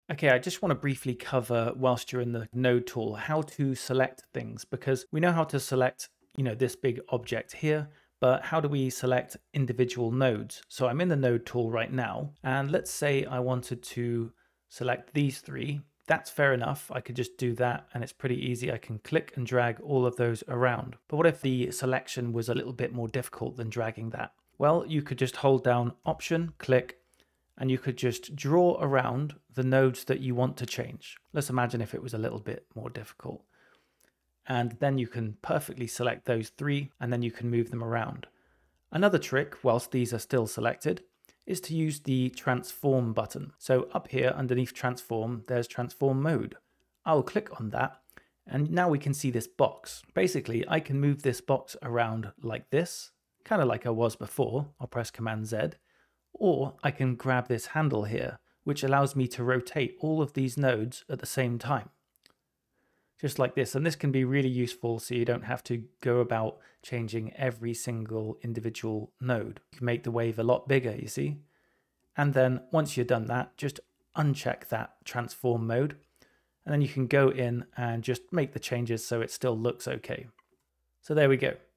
Okay, I just want to briefly cover, whilst you're in the node tool, how to select things, because we know how to select, this big object here, but how do we select individual nodes? So I'm in the node tool right now, and let's say I wanted to select these three. That's fair enough. I could just do that and it's pretty easy. I can click and drag all of those around. But what if the selection was a little bit more difficult than dragging that? Well, you could just hold down Option, click, and you could just draw around the nodes that you want to change. Let's imagine if it was a little bit more difficult. And then you can perfectly select those three, and then you can move them around. Another trick, whilst these are still selected, is to use the transform button. So up here underneath transform, there's transform mode. I'll click on that, and now we can see this box. Basically, I can move this box around like this, kind of like I was before. I'll press Command Z. Or I can grab this handle here, which allows me to rotate all of these nodes at the same time. Just like this. And this can be really useful so you don't have to go about changing every single individual node. You can make the wave a lot bigger, you see? And then once you're done that, just uncheck that transform mode. And then you can go in and just make the changes so it still looks okay. So there we go.